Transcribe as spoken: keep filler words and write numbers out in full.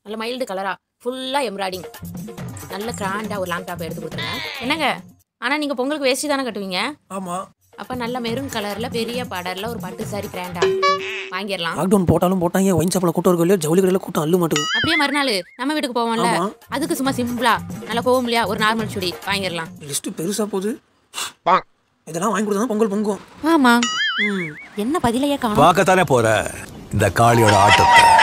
நல்ல மைல்டு கலரா ஃபுல்லா எம்ப்ராய்டிங் நல்ல கிராண்டா ஒரு லாங் டாப் எடுத்து கொடுத்துருங்க. என்னங்க ஆனா நீங்க பொங்கலுக்கு வேஷ்டி தானே கட்டுவீங்க? ஆமா. அப்ப நல்ல மெரூன் கலர்ல பெரிய பார்டர்ல ஒரு பட்டு சாரி கிராண்டா வாங்கிடலாம். லாக்டவுன் போட்டாலும் போட்டாங்க, ஒயின் ஷாப்ல கூட்டம் இருக்கும் இல்லையா, ஜவுளி கடையில கூட்டம் அள்ளு மாட்டுது. அப்படியே மறுநாள் நம்ம வீட்டுக்கு போவோம்ல, அதுக்கு சும்மா சிம்பிளா நல்ல கோவம்லையா ஒரு நார்மல் சுடி வாங்கிடலாம். லிஸ்ட் பெருசா போகுது. இதெல்லாம் வாங்கி கொடுத்தா பொங்கல் பொங்கும். ஆமா. என்ன பதிலையே காணோம். பார்க்கத்தானே போற இந்த காளியோட ஆட்டத்தை.